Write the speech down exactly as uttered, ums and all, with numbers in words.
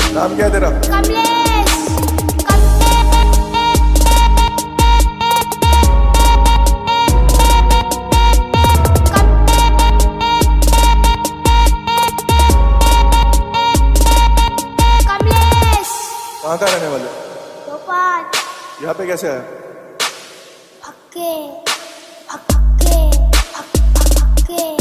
नाम क्या है तेरा? कमलेश। कमलेश। कहाँ का रहने वाले? भोपाल। यहाँ पे कैसे आया? भक्के भक्के भक्के।